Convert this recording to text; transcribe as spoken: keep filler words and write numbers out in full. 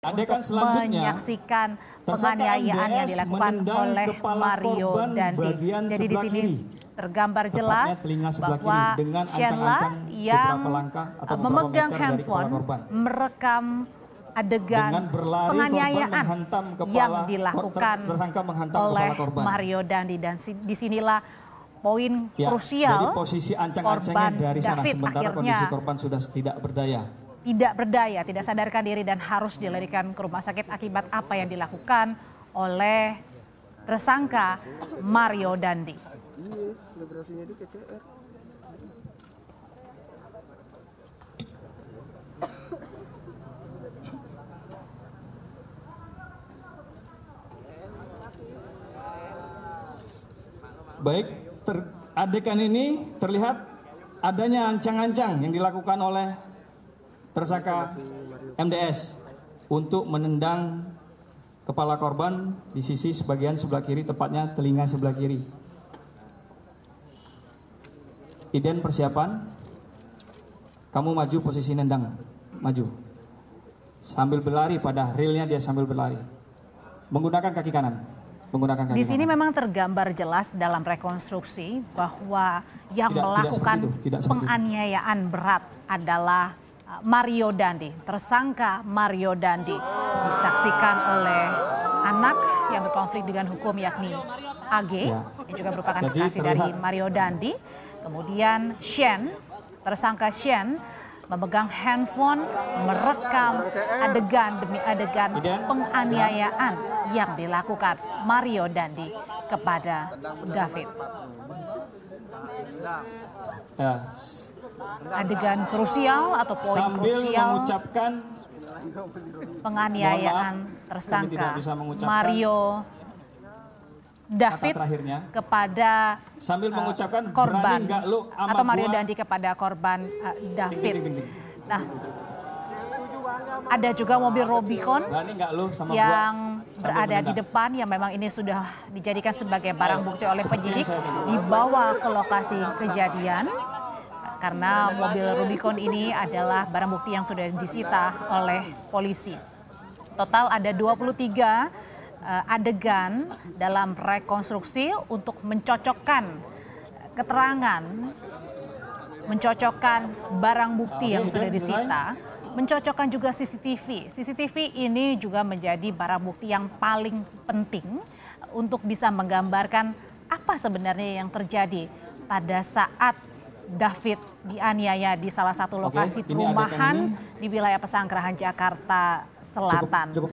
untuk menyaksikan penganiayaan yang dilakukan oleh Mario Dandi. Jadi di sini tergambar jelas bahwa Shenla yang memegang handphone merekam adegan penganiayaan yang dilakukan oleh Mario Dandi, dan disinilah poin ya, krusial. Jadi posisi ancang-ancangnya dari sana, David sementara kondisi korban sudah tidak berdaya. Tidak berdaya, tidak sadarkan diri dan harus dilarikan ke rumah sakit akibat apa yang dilakukan oleh tersangka Mario Dandi. Baik, ter, adegan ini terlihat adanya ancang-ancang yang dilakukan oleh tersangka M D S untuk menendang kepala korban di sisi sebagian sebelah kiri, tepatnya telinga sebelah kiri. Iden, persiapan, kamu maju posisi nendang, maju. Sambil berlari, pada realnya dia sambil berlari. Menggunakan kaki kanan. Menggunakan kaki di sini kanan. Memang tergambar jelas dalam rekonstruksi bahwa yang tidak, melakukan tidak tidak penganiayaan berat adalah Mario Dandi, tersangka Mario Dandi, disaksikan oleh anak yang berkonflik dengan hukum yakni A G, ya, yang juga merupakan kekasih dari Mario Dandi. Kemudian Shen, tersangka Shen memegang handphone merekam adegan demi adegan penganiayaan yang dilakukan Mario Dandi kepada David. Ya. Adegan krusial atau poin Sambil krusial mengucapkan penganiayaan tersangka Mario David kepada sambil uh, mengucapkan korban lu atau Mario Dandi kepada korban uh, David. Ding, ding, ding. Nah, ada juga mobil Rubicon lu sama yang gua berada di depan yang memang ini sudah dijadikan sebagai barang bukti oleh penyidik, dibawa ke lokasi kejadian. Karena mobil Rubicon ini adalah barang bukti yang sudah disita oleh polisi. Total ada dua puluh tiga uh, adegan dalam rekonstruksi untuk mencocokkan keterangan, mencocokkan barang bukti yang sudah disita, mencocokkan juga C C T V. C C T V ini juga menjadi barang bukti yang paling penting untuk bisa menggambarkan apa sebenarnya yang terjadi pada saat David dianiaya di salah satu lokasi Oke, perumahan di wilayah Pesanggerahan, Jakarta Selatan. Cukup, cukup.